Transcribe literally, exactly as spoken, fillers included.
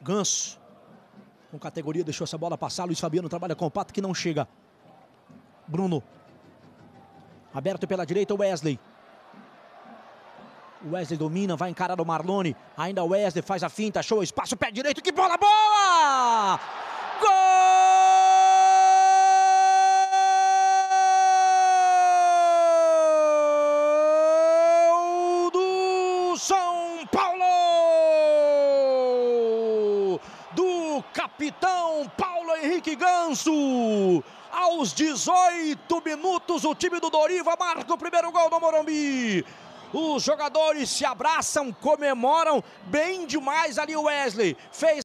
Ganso, com categoria, deixou essa bola passar. Luiz Fabiano trabalha com o Pato, que não chega. Bruno. Aberto pela direita, o Wesley. O Wesley domina, vai encarar o Marlone. Ainda o Wesley faz a finta, achou o espaço, pé direito, que bola boa! Gol do São Paulo! Do capitão Paulo Henrique Ganso! Aos dezoito minutos, o time do Doriva marca o primeiro gol do Morumbi. Os jogadores se abraçam, comemoram bem demais ali. O Wesley fez